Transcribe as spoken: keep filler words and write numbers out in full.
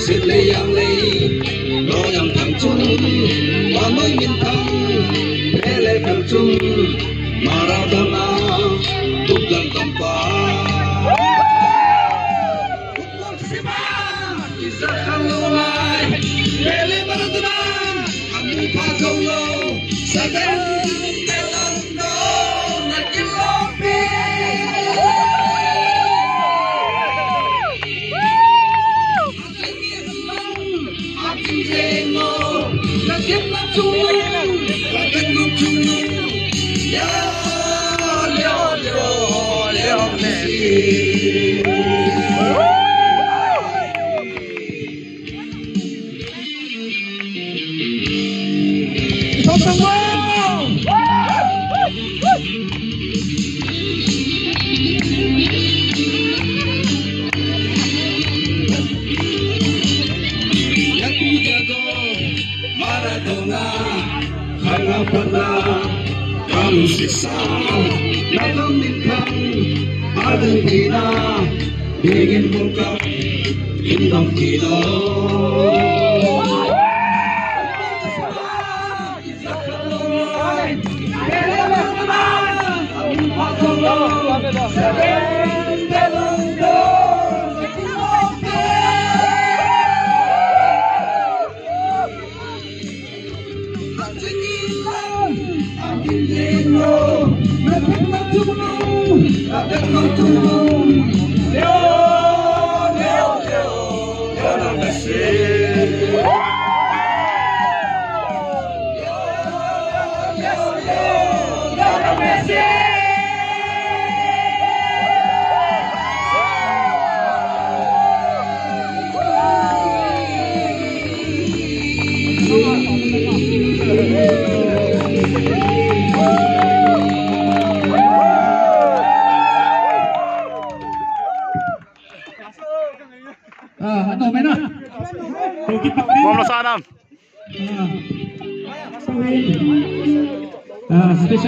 xịt lì yang lì lo yang thằng chung mà mới miền thăng lê lê thằng chung Maradona túc lần tầm pa Isa Khalulai Pele Maradona Amu Pakono Sagan Telando Nakilopi Ating Zeno Lagyan ng tulong Lagyan ng tulong Yo Yo Yo Yo Messi Maradona, karena pernah kamu siksa, dalam bintang Argentina, ingin buka bintang kita. Ah, ano may na? Vamos Adam. Ah, special